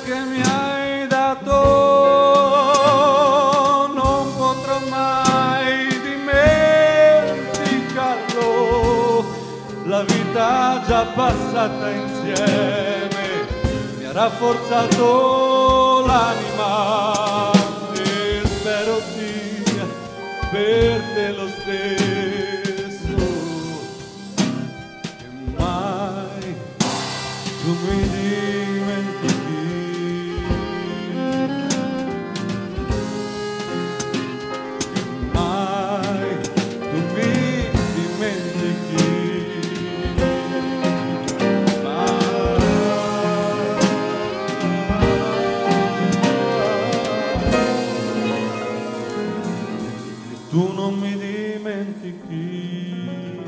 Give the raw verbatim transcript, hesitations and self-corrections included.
che mi hai dato non potrò mai dimenticarlo. La vita già passata insieme mi ha rafforzato l'anima e spero sia per te lo stesso, che mai tu mi dimentichi, che mai tu mi dimentichi, tu non mi dimentichi.